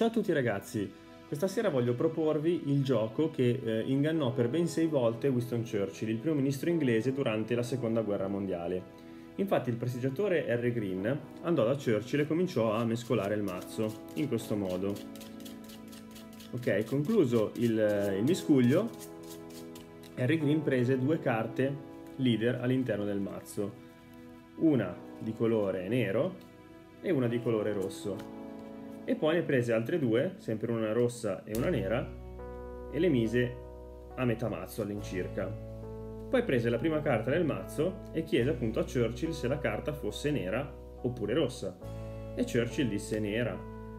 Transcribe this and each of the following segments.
Ciao a tutti ragazzi, questa sera voglio proporvi il gioco che ingannò per ben 6 volte Winston Churchill, il primo ministro inglese durante la seconda guerra mondiale. Infatti il prestigiatore Harry Green andò da Churchill e cominciò a mescolare il mazzo, in questo modo. Ok, concluso il miscuglio, Harry Green prese 2 carte leader all'interno del mazzo, una di colore nero e una di colore rosso. E poi ne prese altre 2, sempre una rossa e una nera, e le mise a metà mazzo all'incirca. Poi prese la prima carta del mazzo e chiese appunto a Churchill se la carta fosse nera oppure rossa. E Churchill disse nera.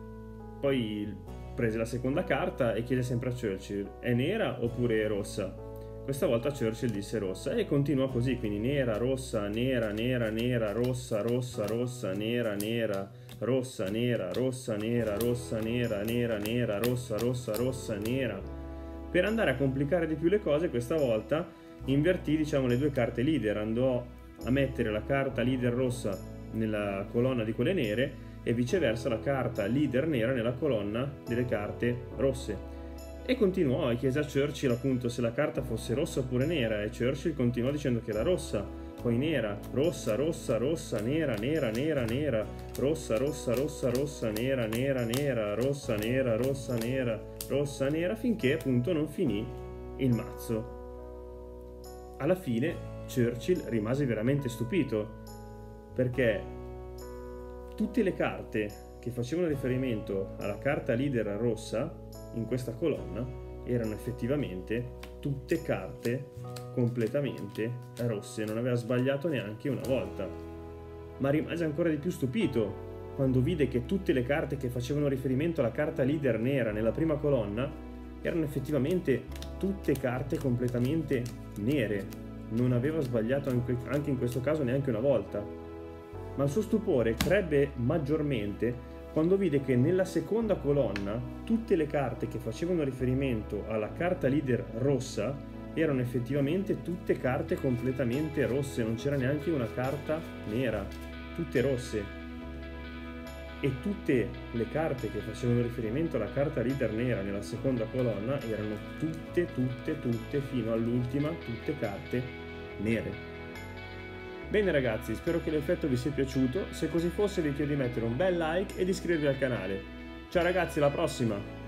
Poi prese la seconda carta e chiese sempre a Churchill: è nera oppure rossa? Questa volta Churchill disse rossa e continuò così, quindi nera, rossa, nera, nera, nera, rossa, rossa, rossa, nera, nera, rossa, nera, rossa, nera, rossa, nera, nera, nera, rossa, rossa, rossa, nera. Per andare a complicare di più le cose, questa volta invertì, diciamo, le 2 carte leader, andò a mettere la carta leader rossa nella colonna di quelle nere e viceversa la carta leader nera nella colonna delle carte rosse. E continuò e chiese a Churchill appunto se la carta fosse rossa oppure nera, e Churchill continuò dicendo che era rossa, poi nera, rossa, rossa, rossa, nera, nera, nera, nera, rossa, rossa, rossa, rossa, nera, nera, nera, rossa, nera, rossa, nera, rossa, nera, finché appunto non finì il mazzo. Alla fine Churchill rimase veramente stupito, perché tutte le carte che facevano riferimento alla carta leader rossa in questa colonna erano effettivamente tutte carte completamente rosse, non aveva sbagliato neanche una volta. Ma rimase ancora di più stupito quando vide che tutte le carte che facevano riferimento alla carta leader nera nella prima colonna erano effettivamente tutte carte completamente nere. Non aveva sbagliato anche in questo caso neanche una volta. Ma il suo stupore crebbe maggiormente quando vide che nella seconda colonna tutte le carte che facevano riferimento alla carta leader rossa erano effettivamente tutte carte completamente rosse, non c'era neanche una carta nera, tutte rosse. E tutte le carte che facevano riferimento alla carta leader nera nella seconda colonna erano tutte, fino all'ultima, tutte carte nere. Bene ragazzi, spero che l'effetto vi sia piaciuto, se così fosse vi chiedo di mettere un bel like e di iscrivervi al canale. Ciao ragazzi, alla prossima!